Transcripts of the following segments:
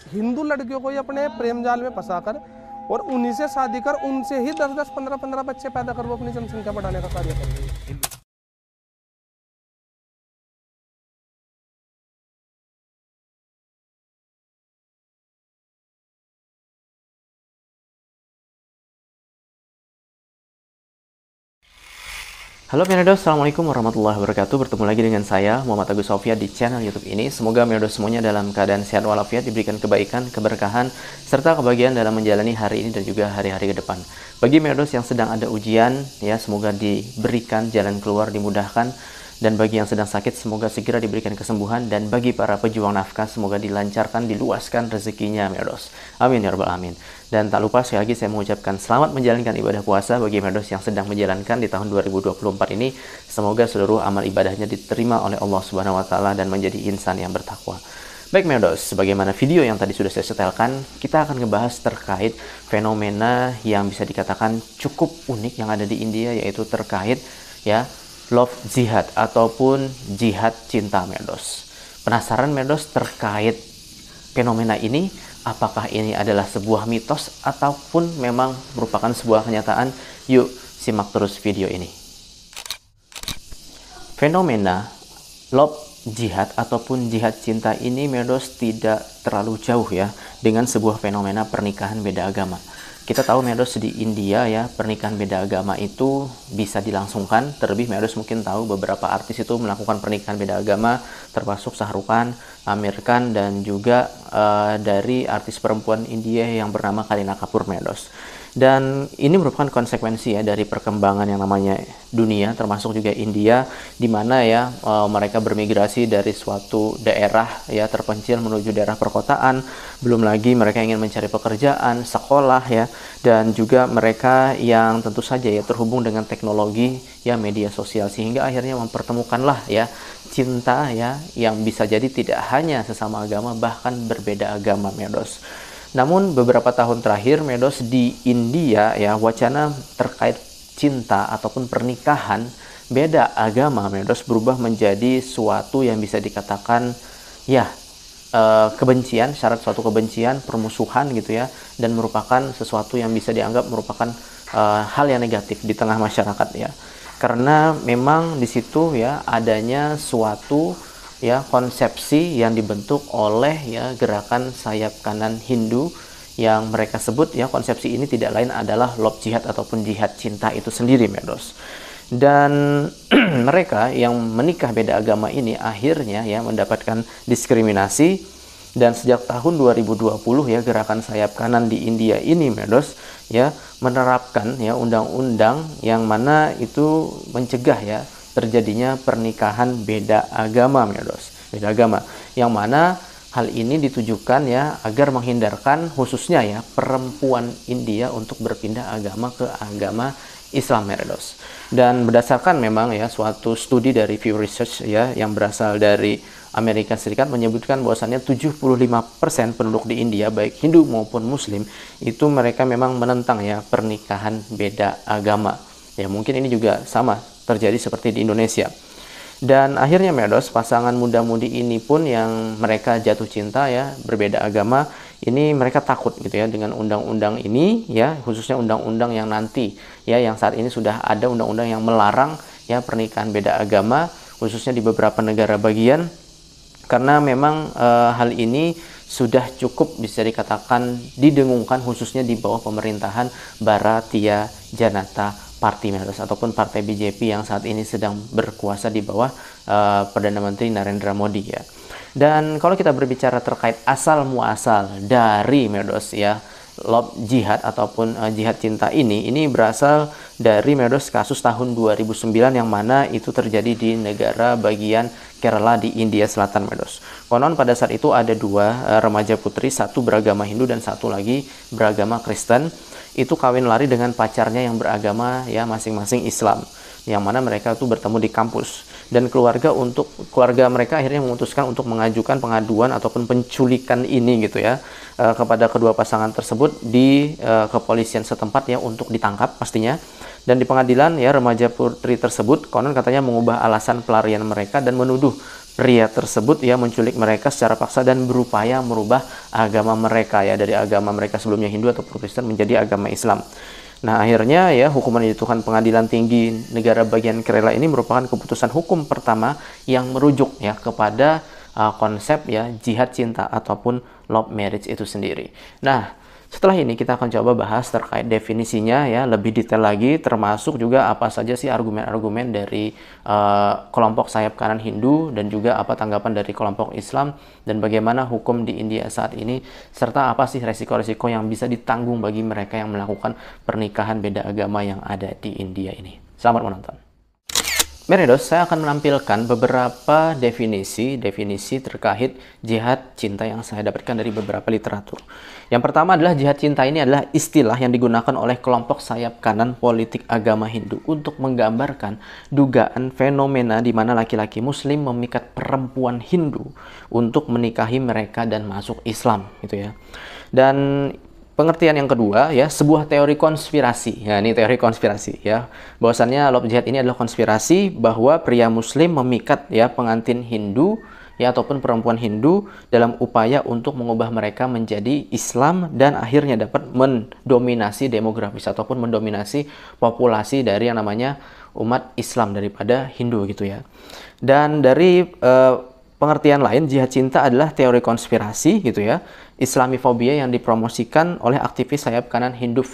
हिंदू लड़कियों को ही अपने प्रेम जाल में फंसाकर और उन्हीं से शादी कर उनसे ही 10-10, 15-15 बच्चे पैदा कर वो अपनी जनसंख्या बढ़ाने का कार्य कर रही है। Halo Meredos, Assalamualaikum warahmatullahi wabarakatuh. Bertemu lagi dengan saya, Muhammad Agus Sofia, di channel YouTube ini. Semoga Meredos semuanya dalam keadaan sehat walafiat, diberikan kebaikan, keberkahan, serta kebahagiaan dalam menjalani hari ini dan juga hari-hari ke depan. Bagi Meredos yang sedang ada ujian, ya semoga diberikan jalan keluar, dimudahkan. Dan bagi yang sedang sakit, semoga segera diberikan kesembuhan. Dan bagi para pejuang nafkah, semoga dilancarkan, diluaskan rezekinya, Meredos. Amin ya rabbal alamin. Dan tak lupa sekali lagi saya mengucapkan selamat menjalankan ibadah puasa bagi Meredos yang sedang menjalankan di tahun 2024 ini. Semoga seluruh amal ibadahnya diterima oleh Allah Subhanahu wa taala dan menjadi insan yang bertakwa. Baik Meredos, sebagaimana video yang tadi sudah saya setelkan, kita akan ngebahas terkait fenomena yang bisa dikatakan cukup unik yang ada di India, yaitu terkait ya love jihad ataupun jihad cinta, Meredos. Penasaran Meredos terkait fenomena ini? Apakah ini adalah sebuah mitos ataupun memang merupakan sebuah kenyataan? Yuk simak terus video ini. Fenomena love jihad ataupun jihad cinta ini, Meredos, tidak terlalu jauh ya dengan sebuah fenomena pernikahan beda agama. Kita tahu Meredos di India ya, pernikahan beda agama itu bisa dilangsungkan. Terlebih Meredos mungkin tahu beberapa artis itu melakukan pernikahan beda agama, termasuk Shah Rukh Khan, Aamir Khan, dan juga dari artis perempuan India yang bernama Kareena Kapoor, Meredos. Dan ini merupakan konsekuensi ya dari perkembangan yang namanya dunia, termasuk juga India, di mana ya mereka bermigrasi dari suatu daerah ya terpencil menuju daerah perkotaan. Belum lagi mereka ingin mencari pekerjaan, sekolah ya, dan juga mereka yang tentu saja ya terhubung dengan teknologi ya media sosial, sehingga akhirnya mempertemukanlah ya cinta ya yang bisa jadi tidak hanya sesama agama, bahkan berbeda agama, Meredos. Namun beberapa tahun terakhir, Meredos, di India ya wacana terkait cinta ataupun pernikahan beda agama, Meredos, berubah menjadi suatu yang bisa dikatakan ya kebencian, syarat suatu kebencian, permusuhan gitu ya, dan merupakan sesuatu yang bisa dianggap merupakan hal yang negatif di tengah masyarakat ya. Karena memang di situ ya adanya suatu ya konsepsi yang dibentuk oleh ya gerakan sayap kanan Hindu yang mereka sebut ya konsepsi ini tidak lain adalah love jihad ataupun jihad cinta itu sendiri, Meredos. Dan mereka yang menikah beda agama ini akhirnya ya mendapatkan diskriminasi, dan sejak tahun 2020 ya gerakan sayap kanan di India ini, Meredos, ya menerapkan ya undang-undang yang mana itu mencegah ya terjadinya pernikahan beda agama, Meredos. Beda agama yang mana hal ini ditujukan ya agar menghindarkan khususnya ya perempuan India untuk berpindah agama ke agama Islam, Meredos. Dan berdasarkan memang ya suatu studi dari Pew Research ya yang berasal dari Amerika Serikat menyebutkan bahwasannya 75% penduduk di India baik Hindu maupun Muslim itu mereka memang menentang ya pernikahan beda agama. Ya mungkin ini juga sama terjadi seperti di Indonesia. Dan akhirnya, Meredos, pasangan muda-mudi ini pun yang mereka jatuh cinta ya berbeda agama ini, mereka takut gitu ya dengan undang-undang ini ya, khususnya undang-undang yang nanti ya yang saat ini sudah ada undang-undang yang melarang ya pernikahan beda agama khususnya di beberapa negara bagian, karena memang hal ini sudah cukup bisa dikatakan didengungkan khususnya di bawah pemerintahan Bharatiya Janata Party, Meredos, ataupun partai BJP yang saat ini sedang berkuasa di bawah Perdana Menteri Narendra Modi ya. Dan kalau kita berbicara terkait asal muasal dari, Meredos, ya love jihad ataupun jihad cinta ini berasal dari, Meredos, kasus tahun 2009 yang mana itu terjadi di negara bagian Kerala di India Selatan, Meredos. Konon pada saat itu ada dua remaja putri, satu beragama Hindu dan satu lagi beragama Kristen, itu kawin lari dengan pacarnya yang beragama ya masing-masing Islam, yang mana mereka itu bertemu di kampus, dan keluarga mereka akhirnya memutuskan untuk mengajukan pengaduan ataupun penculikan ini gitu ya kepada kedua pasangan tersebut di kepolisian setempat ya untuk ditangkap pastinya. Dan di pengadilan ya remaja putri tersebut konon katanya mengubah alasan pelarian mereka dan menuduh pria tersebut ya menculik mereka secara paksa dan berupaya merubah agama mereka ya, dari agama mereka sebelumnya Hindu atau Protestan menjadi agama Islam. Nah, akhirnya ya hukuman yang dijatuhkan Pengadilan Tinggi Negara Bagian Kerala ini merupakan keputusan hukum pertama yang merujuk ya kepada konsep ya jihad cinta ataupun love marriage itu sendiri. Nah, setelah ini kita akan coba bahas terkait definisinya ya lebih detail lagi, termasuk juga apa saja sih argumen-argumen dari kelompok sayap kanan Hindu, dan juga apa tanggapan dari kelompok Islam, dan bagaimana hukum di India saat ini, serta apa sih resiko-resiko yang bisa ditanggung bagi mereka yang melakukan pernikahan beda agama yang ada di India ini. Selamat menonton. Meredos, saya akan menampilkan beberapa definisi terkait jihad cinta yang saya dapatkan dari beberapa literatur. Yang pertama adalah jihad cinta ini adalah istilah yang digunakan oleh kelompok sayap kanan politik agama Hindu untuk menggambarkan dugaan fenomena di mana laki-laki Muslim memikat perempuan Hindu untuk menikahi mereka dan masuk Islam, gitu ya. Dan pengertian yang kedua ya, sebuah teori konspirasi. Ya, ini teori konspirasi ya. Bahwasannya love jihad ini adalah konspirasi bahwa pria Muslim memikat ya pengantin Hindu ya ataupun perempuan Hindu dalam upaya untuk mengubah mereka menjadi Islam dan akhirnya dapat mendominasi demografis ataupun mendominasi populasi dari yang namanya umat Islam daripada Hindu, gitu ya. Dan dari pengertian lain, jihad cinta adalah teori konspirasi, gitu ya, Islamifobia yang dipromosikan oleh aktivis sayap kanan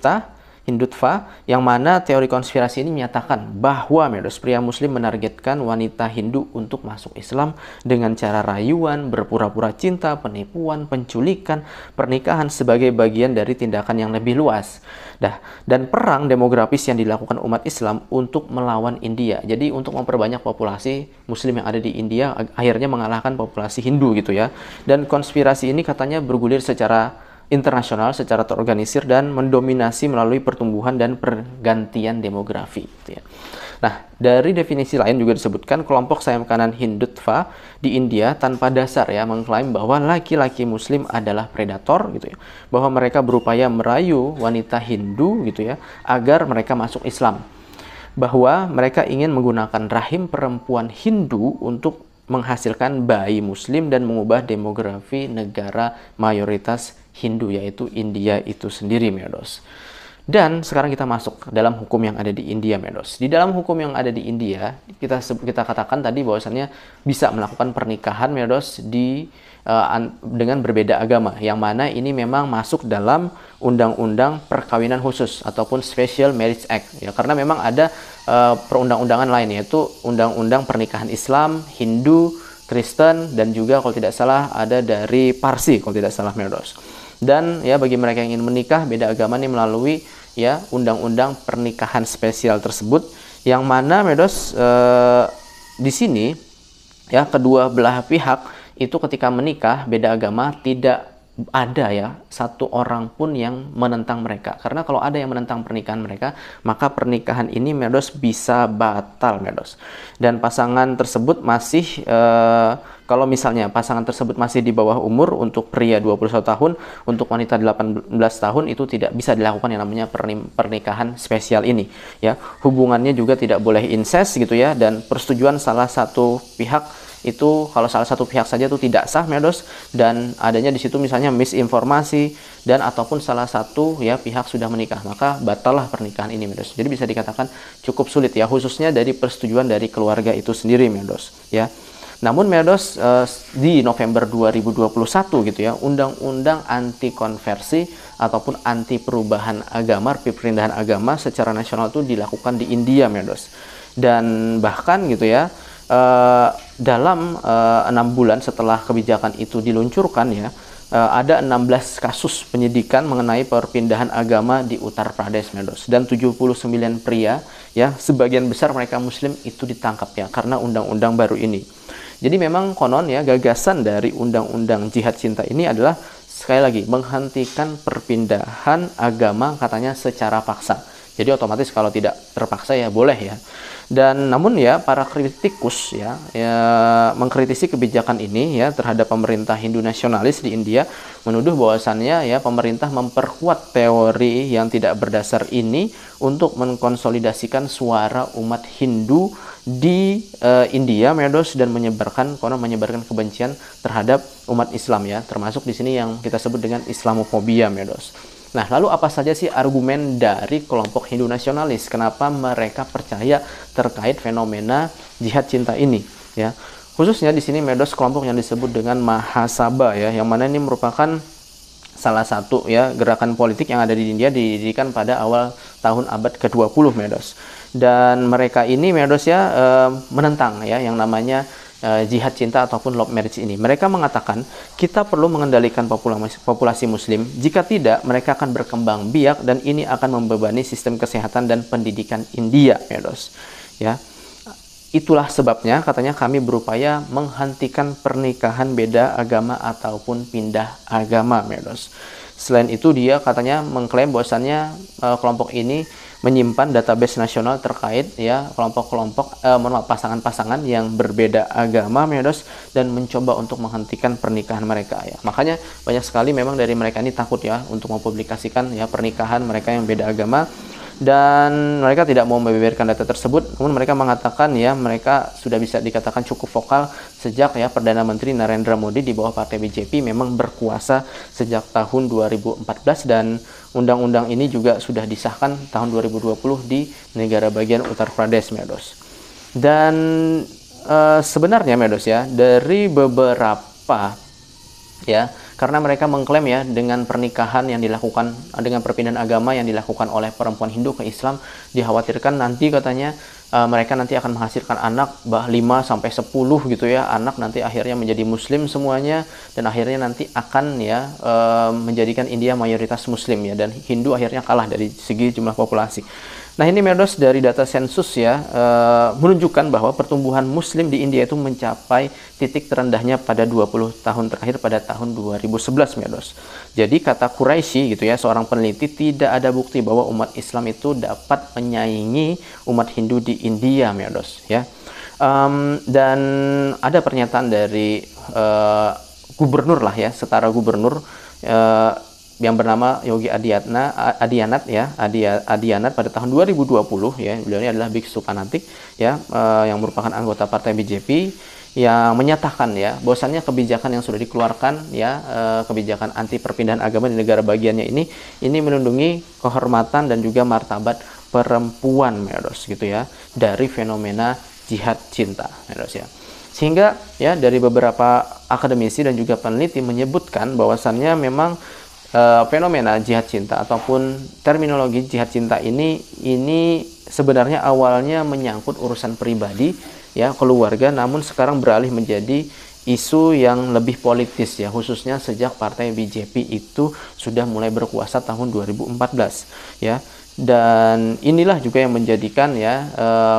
Hindutva, yang mana teori konspirasi ini menyatakan bahwa pria Muslim menargetkan wanita Hindu untuk masuk Islam dengan cara rayuan, berpura-pura cinta, penipuan, penculikan, pernikahan sebagai bagian dari tindakan yang lebih luas. Dan perang demografis yang dilakukan umat Islam untuk melawan India. Jadi untuk memperbanyak populasi Muslim yang ada di India, akhirnya mengalahkan populasi Hindu, gitu ya. Dan konspirasi ini katanya bergulir secara internasional, secara terorganisir dan mendominasi melalui pertumbuhan dan pergantian demografi, gitu ya. Nah, dari definisi lain juga disebutkan kelompok sayap kanan Hindutva di India tanpa dasar ya mengklaim bahwa laki-laki Muslim adalah predator, gitu ya, bahwa mereka berupaya merayu wanita Hindu, gitu ya, agar mereka masuk Islam, bahwa mereka ingin menggunakan rahim perempuan Hindu untuk menghasilkan bayi Muslim dan mengubah demografi negara mayoritas Hindu yaitu India itu sendiri, Medos. Dan sekarang kita masuk ke dalam hukum yang ada di India, Medos. Di dalam hukum yang ada di India, kita katakan tadi bahwasannya bisa melakukan pernikahan, Medos, dengan berbeda agama, yang mana ini memang masuk dalam undang-undang perkawinan khusus ataupun Special Marriage Act, ya, karena memang ada perundang-undangan lain, yaitu undang-undang pernikahan Islam, Hindu, Kristen, dan juga kalau tidak salah ada dari Parsi kalau tidak salah, Medos. Dan ya bagi mereka yang ingin menikah beda agama ini melalui ya undang-undang pernikahan spesial tersebut, yang mana, Medos, di sini ya kedua belah pihak itu ketika menikah beda agama tidak ada ya satu orang pun yang menentang mereka, karena kalau ada yang menentang pernikahan mereka maka pernikahan ini, Medos, bisa batal, Medos. Dan pasangan tersebut masih kalau misalnya pasangan tersebut masih di bawah umur, untuk pria 21 tahun, untuk wanita 18 tahun itu tidak bisa dilakukan yang namanya pernikahan spesial ini ya. Hubungannya juga tidak boleh incest, gitu ya, dan persetujuan salah satu pihak itu, kalau salah satu pihak saja itu tidak sah, Medos, dan adanya di situ misalnya misinformasi dan ataupun salah satu ya pihak sudah menikah, maka batallah pernikahan ini, Medos. Jadi bisa dikatakan cukup sulit ya, khususnya dari persetujuan dari keluarga itu sendiri, Medos, ya. Namun, Medos, di November 2021 gitu ya, undang-undang anti konversi ataupun anti perubahan agama, perpindahan agama secara nasional itu dilakukan di India, Medos. Dan bahkan gitu ya, dalam 6 bulan setelah kebijakan itu diluncurkan ya, ada 16 kasus penyidikan mengenai perpindahan agama di Uttar Pradesh, Medos, dan 79 pria ya, sebagian besar mereka Muslim, itu ditangkap ya karena undang-undang baru ini. Jadi memang konon ya gagasan dari undang-undang jihad cinta ini adalah sekali lagi menghentikan perpindahan agama katanya secara paksa. Jadi otomatis kalau tidak terpaksa ya boleh ya. Dan namun ya para kritikus ya mengkritisi kebijakan ini ya terhadap pemerintah Hindu nasionalis di India, menuduh bahwasannya ya pemerintah memperkuat teori yang tidak berdasar ini untuk mengkonsolidasikan suara umat Hindu di India, Medos, dan menyebarkan kebencian terhadap umat Islam ya, termasuk di sini yang kita sebut dengan Islamofobia, Medos. Nah, lalu apa saja sih argumen dari kelompok Hindu nasionalis? Kenapa mereka percaya terkait fenomena jihad cinta ini? Ya, khususnya di sini, Medos, kelompok yang disebut dengan Mahasabha ya, yang mana ini merupakan salah satu ya gerakan politik yang ada di India, didirikan pada awal tahun abad ke-20, Medos. Dan mereka ini, Medos ya, menentang ya yang namanya jihad cinta ataupun love marriage ini. Mereka mengatakan kita perlu mengendalikan populasi muslim, jika tidak mereka akan berkembang biak dan ini akan membebani sistem kesehatan dan pendidikan India, Medos. Ya. Itulah sebabnya katanya kami berupaya menghentikan pernikahan beda agama ataupun pindah agama, Medos. Selain itu dia katanya mengklaim bahwasannya kelompok ini menyimpan database nasional terkait ya kelompok-kelompok pasangan-pasangan yang berbeda agama, Medos, dan mencoba untuk menghentikan pernikahan mereka ya. Makanya banyak sekali memang dari mereka ini takut ya untuk mempublikasikan ya pernikahan mereka yang beda agama, dan mereka tidak mau membeberkan data tersebut. Namun mereka mengatakan ya mereka sudah bisa dikatakan cukup vokal sejak ya Perdana Menteri Narendra Modi di bawah partai BJP memang berkuasa sejak tahun 2014, dan undang-undang ini juga sudah disahkan tahun 2020 di negara bagian Uttar Pradesh, Medos. Dan sebenarnya, Medos ya, dari beberapa ya, karena mereka mengklaim ya dengan pernikahan yang dilakukan, dengan perpindahan agama yang dilakukan oleh perempuan Hindu ke Islam, dikhawatirkan nanti katanya mereka nanti akan menghasilkan anak 5-10 gitu ya, anak nanti akhirnya menjadi muslim semuanya, dan akhirnya nanti akan ya menjadikan India mayoritas muslim ya, dan Hindu akhirnya kalah dari segi jumlah populasi. Nah ini, Medos, dari data sensus ya menunjukkan bahwa pertumbuhan muslim di India itu mencapai titik terendahnya pada 20 tahun terakhir pada tahun 2011, Medos. Jadi kata Quraisy gitu ya, seorang peneliti, tidak ada bukti bahwa umat Islam itu dapat menyaingi umat Hindu di India, Medos ya. Dan ada pernyataan dari gubernur lah ya, setara gubernur yang bernama Yogi Adiyanat pada tahun 2020 ya. Beliau ini adalah biksu fanatik ya, yang merupakan anggota partai BJP, yang menyatakan ya bahwasannya kebijakan yang sudah dikeluarkan ya, kebijakan anti perpindahan agama di negara bagiannya ini melindungi kehormatan dan juga martabat perempuan, Medos, gitu ya, dari fenomena jihad cinta, Medos ya. Sehingga ya dari beberapa akademisi dan juga peneliti menyebutkan bahwasannya memang fenomena jihad cinta ataupun terminologi jihad cinta ini sebenarnya awalnya menyangkut urusan pribadi ya, keluarga, namun sekarang beralih menjadi isu yang lebih politis ya, khususnya sejak partai BJP itu sudah mulai berkuasa tahun 2014 ya. Dan inilah juga yang menjadikan ya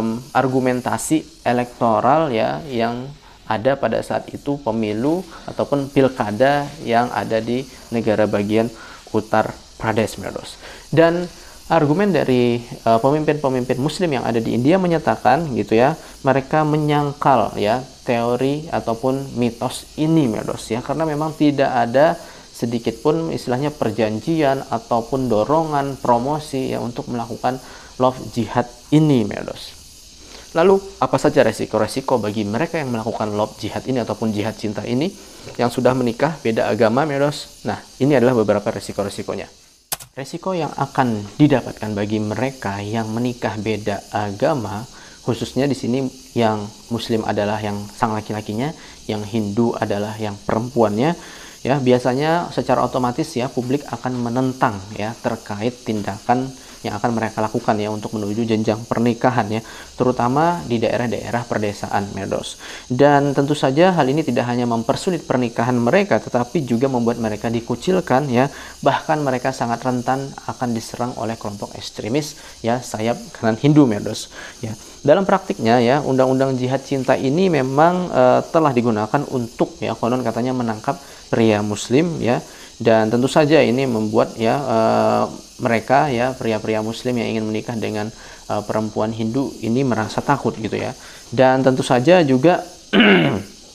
argumentasi elektoral ya yang ada pada saat itu pemilu ataupun pilkada yang ada di negara bagian Uttar Pradesh, Medos. Dan argumen dari pemimpin-pemimpin muslim yang ada di India menyatakan gitu ya, mereka menyangkal ya teori ataupun mitos ini, Medos ya, karena memang tidak ada sedikit pun istilahnya perjanjian ataupun dorongan promosi ya untuk melakukan love jihad ini, Medos. Lalu apa saja resiko-resiko bagi mereka yang melakukan love jihad ini ataupun jihad cinta ini yang sudah menikah beda agama, Medos? Nah, ini adalah beberapa resiko-resikonya. Resiko yang akan didapatkan bagi mereka yang menikah beda agama, khususnya di sini yang muslim adalah yang sang laki-lakinya, yang Hindu adalah yang perempuannya, ya biasanya secara otomatis ya publik akan menentang ya terkait tindakan yang akan mereka lakukan ya untuk menuju jenjang pernikahan ya, terutama di daerah-daerah perdesaan, Medos. Dan tentu saja hal ini tidak hanya mempersulit pernikahan mereka, tetapi juga membuat mereka dikucilkan ya, bahkan mereka sangat rentan akan diserang oleh kelompok ekstremis ya sayap kanan Hindu, Medos ya. Dalam praktiknya ya, undang-undang jihad cinta ini memang telah digunakan untuk ya konon katanya menangkap pria muslim ya. Dan tentu saja ini membuat ya mereka ya pria-pria muslim yang ingin menikah dengan perempuan Hindu ini merasa takut gitu ya. Dan tentu saja juga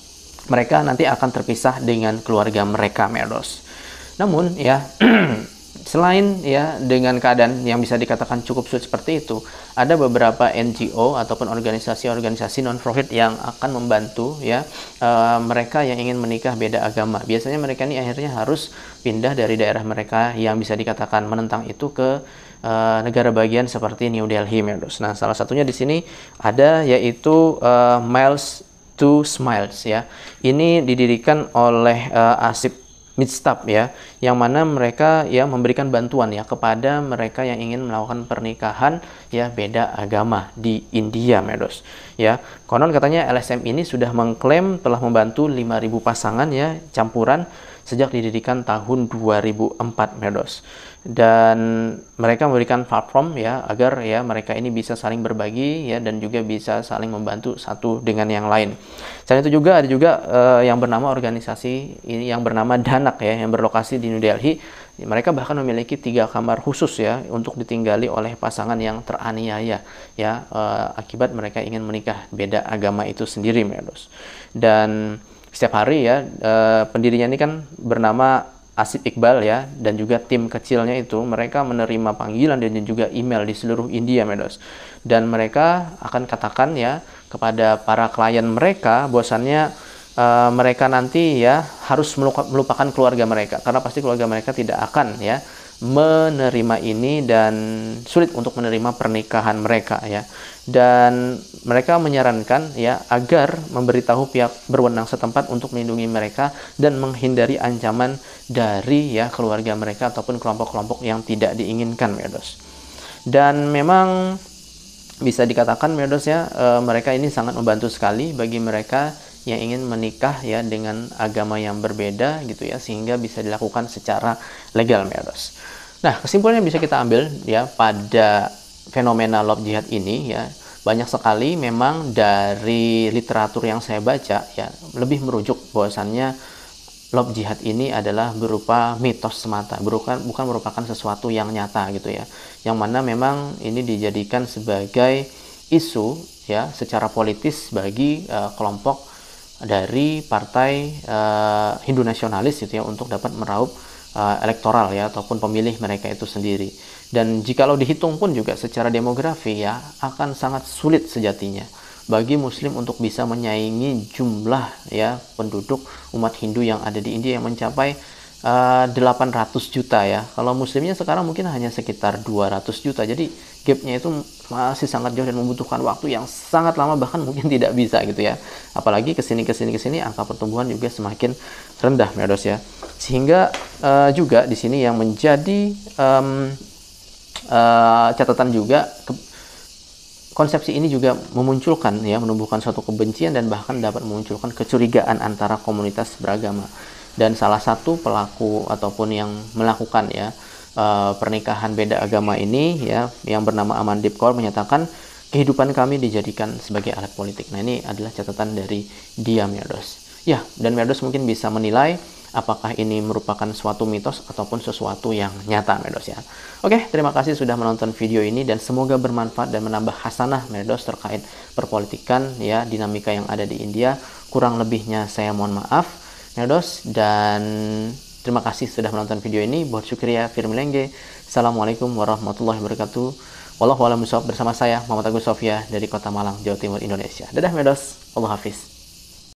mereka nanti akan terpisah dengan keluarga mereka, Medos. Namun ya Selain ya dengan keadaan yang bisa dikatakan cukup sulit seperti itu, ada beberapa NGO ataupun organisasi-organisasi non-profit yang akan membantu ya mereka yang ingin menikah beda agama. Biasanya mereka ini akhirnya harus pindah dari daerah mereka yang bisa dikatakan menentang itu ke negara bagian seperti New Delhi, Medos. Nah, salah satunya di sini ada yaitu Miles to Smiles ya. Ini didirikan oleh Asif Midstab ya, yang mana mereka ya memberikan bantuan ya kepada mereka yang ingin melakukan pernikahan ya beda agama di India, Medos. Ya, konon katanya LSM ini sudah mengklaim telah membantu 5.000 pasangan ya campuran sejak didirikan tahun 2004, Medos. Dan mereka memberikan platform ya agar ya mereka ini bisa saling berbagi ya dan juga bisa saling membantu satu dengan yang lain. Selain itu juga ada juga yang bernama organisasi ini yang bernama Danak ya, yang berlokasi di New Delhi. Mereka bahkan memiliki 3 kamar khusus ya untuk ditinggali oleh pasangan yang teraniaya ya akibat mereka ingin menikah beda agama itu sendiri, Medos. Dan setiap hari ya pendirinya ini kan bernama Asif Iqbal ya, dan juga tim kecilnya itu mereka menerima panggilan dan juga email di seluruh India, Medos. Dan mereka akan katakan ya kepada para klien mereka bahwasannya mereka nanti ya harus melupakan keluarga mereka, karena pasti keluarga mereka tidak akan ya menerima ini dan sulit untuk menerima pernikahan mereka ya. Dan mereka menyarankan ya agar memberitahu pihak berwenang setempat untuk melindungi mereka dan menghindari ancaman dari ya keluarga mereka ataupun kelompok-kelompok yang tidak diinginkan, Medos. Dan memang bisa dikatakan, Medos ya, mereka ini sangat membantu sekali bagi mereka yang ingin menikah ya dengan agama yang berbeda gitu ya, sehingga bisa dilakukan secara legal, Medos. Nah, kesimpulannya bisa kita ambil ya pada fenomena love jihad ini ya, banyak sekali memang dari literatur yang saya baca ya lebih merujuk bahwasannya love jihad ini adalah berupa mitos semata, bukan merupakan sesuatu yang nyata gitu ya, yang mana memang ini dijadikan sebagai isu ya secara politis bagi kelompok dari partai Hindu nasionalis gitu ya, untuk dapat meraup elektoral ya ataupun pemilih mereka itu sendiri. Dan jikalau dihitung pun juga secara demografi ya akan sangat sulit sejatinya bagi Muslim untuk bisa menyaingi jumlah ya penduduk umat Hindu yang ada di India yang mencapai 800 juta ya. Kalau Muslimnya sekarang mungkin hanya sekitar 200 juta. Jadi gapnya itu masih sangat jauh dan membutuhkan waktu yang sangat lama, bahkan mungkin tidak bisa gitu ya. Apalagi kesini angka pertumbuhan juga semakin rendah, Medos ya. Sehingga juga di sini yang menjadi catatan juga konsepsi ini juga memunculkan ya, menumbuhkan suatu kebencian dan bahkan dapat memunculkan kecurigaan antara komunitas beragama. Dan salah satu pelaku ataupun yang melakukan ya pernikahan beda agama ini ya, yang bernama Amandeep Kaur menyatakan kehidupan kami dijadikan sebagai alat politik. Nah, ini adalah catatan dari dia, Medos. Ya, dan Medos mungkin bisa menilai apakah ini merupakan suatu mitos ataupun sesuatu yang nyata, Medos ya. Oke, terima kasih sudah menonton video ini dan semoga bermanfaat dan menambah hasanah, Medos, terkait perpolitikan ya, dinamika yang ada di India. Kurang lebihnya saya mohon maaf, Medos, dan terima kasih sudah menonton video ini. Buat syukriya firmilenge. Assalamualaikum warahmatullahi wabarakatuh. Wallahu a'lam bishawab, bersama saya Muhammad Agus Sofia dari Kota Malang, Jawa Timur, Indonesia. Dadah, Medos. Allah Hafiz.